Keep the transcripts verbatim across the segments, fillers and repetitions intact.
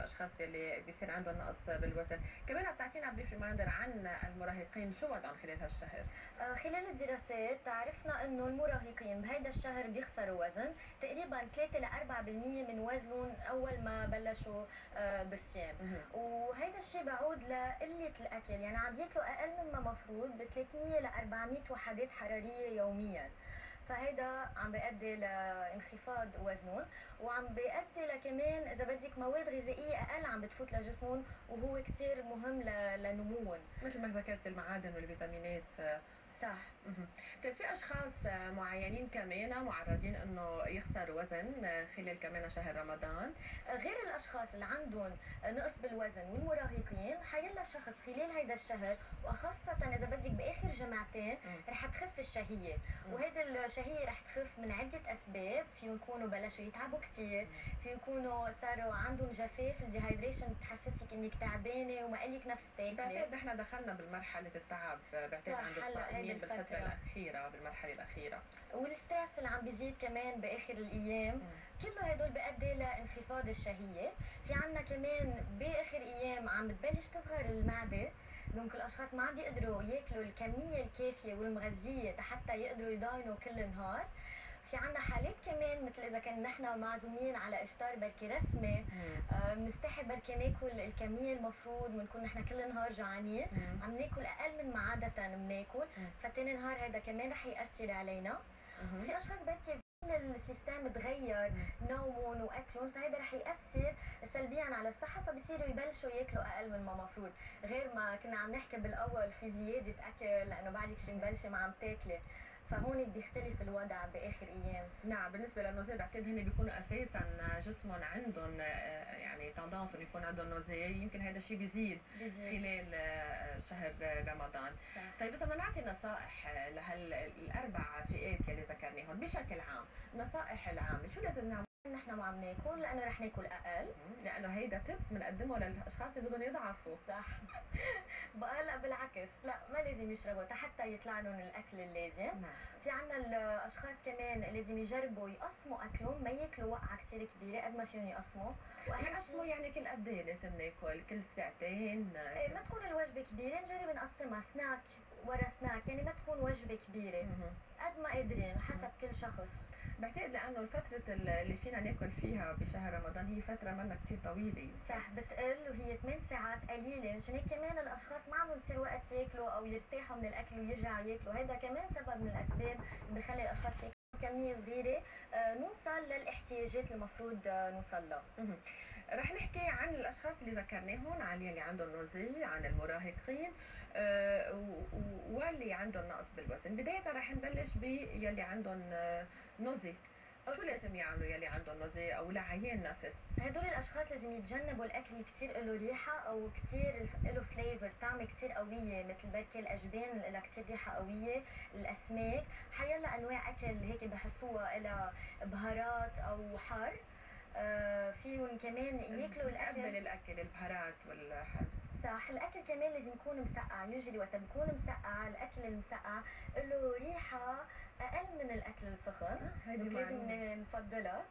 الاشخاص اللي بيصير عندهم نقص بالوزن، كمان بتعطينا بريف ريمايندر عن المراهقين شو وضعهم خلال هالشهر؟ آه، خلال الدراسات عرفنا انه المراهقين بهيدا الشهر بيخسروا وزن تقريبا ثلاثة ل أربعة بالمية من وزنهم اول ما بلشوا آه، بالصيام. وهيدا الشيء بعود لقله الاكل، يعني عم بياكلوا اقل مما مفروض ب ثلاثمية ل أربعمية وحدات حراريه يوميا، فهيدا عم بيؤدي لانخفاض وزنهم، وعم بيؤدي لكمان اذا بدك مواد غذائيه اقل عم بتفوت لجسمهم، وهو كتير مهم ل- لنموهم. مثل ما ذكرت المعادن والفيتامينات. صح. مهم. طيب في اشخاص معينين كمان معرضين انه يخسروا وزن خلال كمان شهر رمضان؟ غير الاشخاص اللي عندهم نقص بالوزن والمراهقين، حيلا شخص خلال هيدا الشهر وخاصه اذا بدك باخر جمعتين رح تخف الشهيه، وهيدي الشهيه رح تخف من عده اسباب، فيهم يكونوا بلشوا يتعبوا كثير، فيهم يكونوا صاروا عندهم جفاف، الديهايدريشن بتحسسك انك تعبانه وما لك نفس تاكلي. بعتقد نحن دخلنا بمرحله التعب، بعتقد عند الصائمين بالفتره الاخيره بالمرحله الاخيره، والستريس اللي عم بيزيد كمان باخر الايام. مم. كله هدول بيؤدي لانخفاض الشهيه. في عنا كمان باخر ايام عم بتبلش تصغر المعده، ممكن الاشخاص ما عم بيقدروا ياكلوا الكميه الكافيه والمغذيه حتى يقدروا يضاينوا كل نهار. في عنا حالات كمان مثل اذا كان نحن معزومين على افطار بركي رسمي، بنستحي آه بركي ناكل الكميه المفروض، بنكون نحن كل نهار جوعانين عم ناكل اقل من ما عاده بناكل، فتاني نهار هذا كمان رح ياثر علينا. في اشخاص بركي السيستم تغير نومهم واكلهم، فهذا رح ياثر سلبيا على الصحه، فبصيروا يبلشوا ياكلوا اقل من ما مفروض. غير ما كنا عم نحكي بالاول في زياده اكل لانه بعدك شي مبلشه ما عم تاكلي، فهون بيختلف الوضع باخر ايام. نعم، بالنسبه للنوزيه بعتقد هن بيكونوا اساسا جسمهم عندهم يعني تندانس انه يكون عندهم نوزيه، يمكن هذا الشيء بيزيد, بيزيد خلال شهر رمضان. صح. طيب اذا بدنا نعطي نصائح لهالاربع فئات يلي ذكرناهم بشكل عام، نصائح العامه شو لازم نعمل؟ نحن ما عم ناكل لانه رح ناكل اقل، لانه هيدا تبس بنقدمه للاشخاص اللي بدهم يضعفوا. صح. بقى لا بالعكس، لا ما لازم يشربوا حتى يطلع لهم الاكل اللازم. نعم. في عنا الاشخاص كمان لازم يجربوا يقسموا اكلهم، ما ياكلوا وقعه كثير كبيره قد ما فيهم يقسموا. يقسموا يعني كل قد ايه لازم ناكل؟ كل ساعتين؟ ايه ما تكون الوجبه كبيره، نجرب نقسمها سناك ورا سناك، يعني ما تكون وجبه كبيره قد ما قادرين حسب كل شخص. بعتقد لانه الفتره اللي فينا ناكل فيها بشهر رمضان هي فتره منا كثير طويله. صح، بتقل وهي ثمان ساعات قليله، مشان هيك كمان الاشخاص ما عندهم كثير وقت ياكلوا او يرتاحوا من الاكل ويرجعوا ياكلوا، هذا كمان سبب من الاسباب اللي بخلي الاشخاص ياكلوا كميه صغيره آه نوصل للاحتياجات المفروض آه نوصل لها. رح نحكي عن الاشخاص اللي ذكرناهم، عن اللي عندهم نوزي، عن المراهقين آه واللي عندهم نقص بالوزن. بدايه رح نبلش باللي عندهم آه نوزي. شو لازم يعملوا يلي عندهم نوزي او لعيان نفس؟ هدول الاشخاص لازم يتجنبوا الاكل كثير له ريحه او كثير له فليفر، طعمه كثير قويه، مثل بركي الاجبان لها كثير ريحه قويه، الاسماك، حيلا انواع اكل هيك بحسوها لها بهارات او حار. آه فيهم كمان ياكلوا الاكل الاكل البهارات والحر. صح، الاكل كمان لازم يكون مسقع، يجري وقت بيكون مسقع الاكل المسقع له ريحه اقل من الاكل السخن، لازم نفضلها.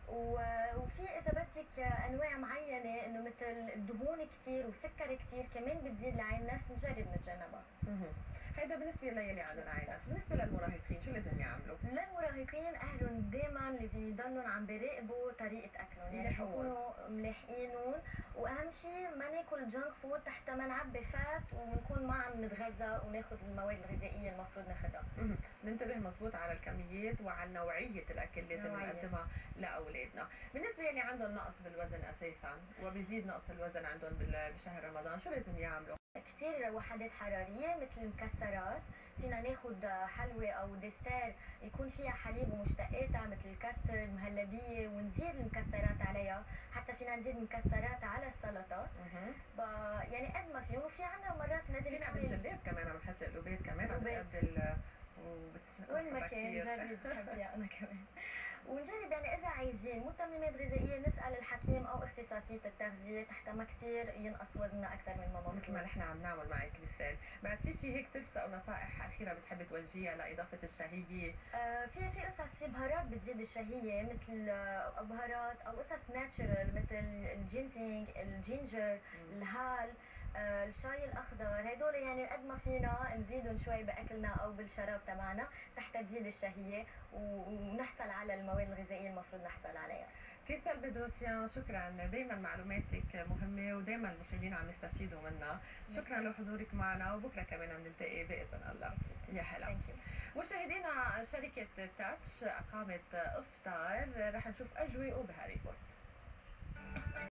وفي اذا بدك انواع معينه انه مثل الدهون كثير وسكر كثير كمان بتزيد لعين نفس، نجرب نتجنبها. هيدا بالنسبه للي عندهم عين نفس. بالنسبه للمراهقين شو لازم يعملوا؟ للمراهقين اهلهم دائما لازم يضلوا عم بيراقبوا طريقه اكلهم، يعني يكونوا ملاحقينهم، واهم شيء ما ناكل جانك فود حتى ما نعبي فات ونكون ما عم نتغذى وناخذ المواد الغذائيه المفروض ناخذها. ننتبه مضبوط على الكميات وعلى نوعيه الاكل لازم نقدمها لاولادنا. بالنسبه يلي عندهم نقص بالوزن اساسا وبيزيد نقص الوزن عندهم بشهر رمضان شو لازم يعملوا؟ كثير وحدات حراريه مثل المكسرات، فينا ناخذ حلوى او ديسير يكون فيها حليب ومشتقاتها مثل الكاسترد مهلبيه، ونزيد المكسرات عليها، حتى فينا نزيد مكسرات على السلطه. يعني قد ما فيهم. وفي عنا مرات نقدر نعمل جلاب كمان، بنحط القلوبات كمان عم بتقبل وين ما كان جرب بحبها انا كمان. ونجرب يعني اذا عايزين متممات غذائيه نسال الحكيم او اختصاصيه التغذيه تحت ما كثير ينقص وزننا اكثر من ما مفروض. مثل ما نحن عم نعمل معك كريستال. بعد في شيء هيك تبس او نصائح اخيره بتحبي توجهيها لاضافه الشهيه؟ آه في في قصص، في بهارات بتزيد الشهيه مثل آه بهارات او قصص ناتشورال مثل الجينسينج، الجينجر، الهال، آه الشاي الاخضر. هدول يعني قد ما فينا نزيدهم شوي باكلنا او بالشراب تبعنا حتى تزيد الشهيه ونحصل على المواد الغذائيه المفروض نحصل عليها. كريستال بدروسيان، شكرا، دائما معلوماتك مهمه ودائما المشاهدين عم يستفيدوا منها. شكرا لحضورك معنا، وبكره كمان بنلتقي باذن الله. يا هلا. مشاهدينا، شركه تاتش اقامت افطار، رح نشوف اجوبه وبهاري بورت.